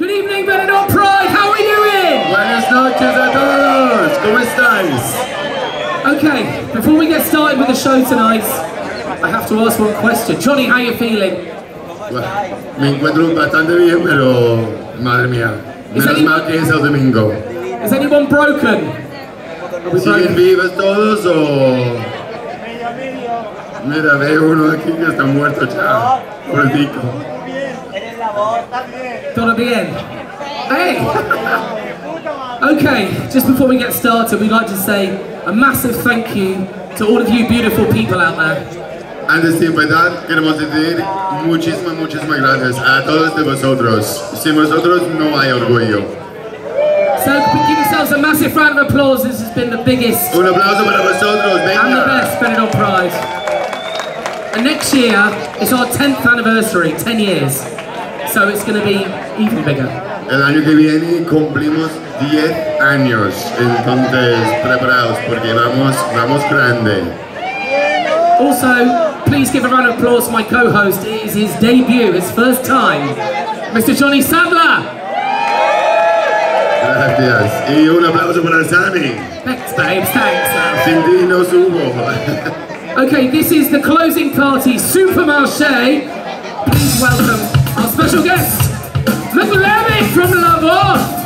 Good evening, Benidorm Pride. How are we doing? Buenas noches a todos. ¿Cómo estáis? Okay, before we get started with the show tonight, I have to ask one question. Johnny, how are you feeling? Bueno, me encuentro bastante bien, pero madre mía, menos mal que es el domingo. Is anyone broken? ¿Siguen vivos todos o...? Mira, veo uno aquí que está muerto ya, gordito. Todo bien. Hey! Okay, just before we get started, we'd like to say a massive thank you to all of you beautiful people out there. Antes de empezar, queremos decir muchísimas gracias a todos de vosotros. Sin vosotros no hay orgullo. So give yourselves a massive round of applause. This has been the biggest Un aplauso para vosotros, venga. and the best Benidorm Pride. And next year, it's our 10th anniversary, 10 years. So it's going to be even bigger. El año que viene cumplimos 10 años, entonces preparaos porque vamos grande. Also, please give a round of applause to my co-host. It is his debut, his first time, Mr. Johnny Sadler. Gracias. Y un aplauso para Sammy. Thanks, babes, thanks. Sin ti no subo. Okay, this is the closing party, Supermarché. Please welcome our special guest, Mr. Levy from Lavon.